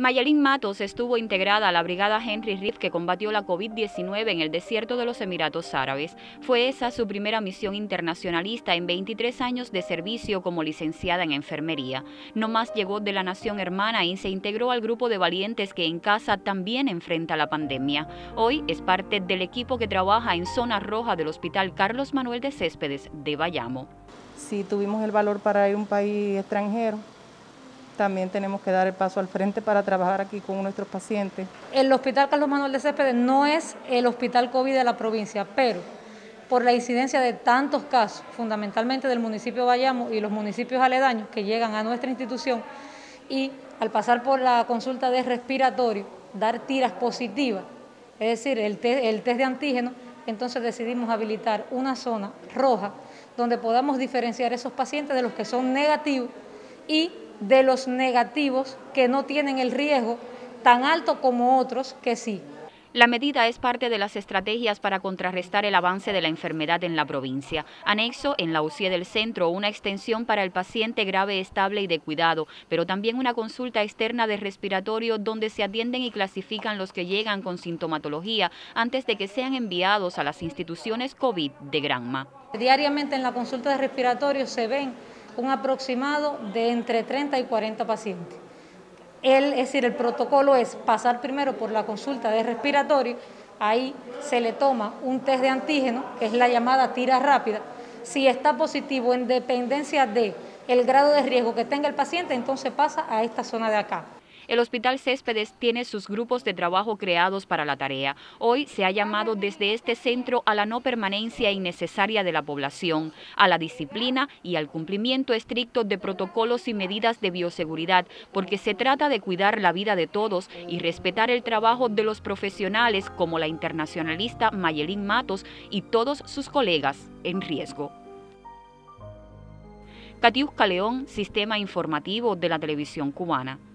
Mayelín Matos estuvo integrada a la brigada Henry Reeve que combatió la COVID-19 en el desierto de los Emiratos Árabes. Fue esa su primera misión internacionalista en 23 años de servicio como licenciada en enfermería. No más llegó de la nación hermana y se integró al grupo de valientes que en casa también enfrenta la pandemia. Hoy es parte del equipo que trabaja en zona roja del Hospital Carlos Manuel de Céspedes de Bayamo. Si tuvimos el valor para ir a un país extranjero, también tenemos que dar el paso al frente para trabajar aquí con nuestros pacientes. El Hospital Carlos Manuel de Céspedes no es el hospital COVID de la provincia, pero por la incidencia de tantos casos, fundamentalmente del municipio de Bayamo y los municipios aledaños que llegan a nuestra institución, y al pasar por la consulta de respiratorio, dar tiras positivas, es decir, el test de antígeno, entonces decidimos habilitar una zona roja donde podamos diferenciar esos pacientes de los que son negativos y de los negativos que no tienen el riesgo tan alto como otros que sí. La medida es parte de las estrategias para contrarrestar el avance de la enfermedad en la provincia. Anexo en la UCI del centro una extensión para el paciente grave, estable y de cuidado, pero también una consulta externa de respiratorio donde se atienden y clasifican los que llegan con sintomatología antes de que sean enviados a las instituciones COVID de Granma. Diariamente en la consulta de respiratorio se ven un aproximado de entre 30 y 40 pacientes. Es decir, el protocolo es pasar primero por la consulta de respiratorio, ahí se le toma un test de antígeno, que es la llamada tira rápida. Si está positivo en dependencia del grado de riesgo que tenga el paciente, entonces pasa a esta zona de acá. El Hospital Céspedes tiene sus grupos de trabajo creados para la tarea. Hoy se ha llamado desde este centro a la no permanencia innecesaria de la población, a la disciplina y al cumplimiento estricto de protocolos y medidas de bioseguridad, porque se trata de cuidar la vida de todos y respetar el trabajo de los profesionales como la internacionalista Mayelín Matos y todos sus colegas en riesgo. Katiuska León, Sistema Informativo de la Televisión Cubana.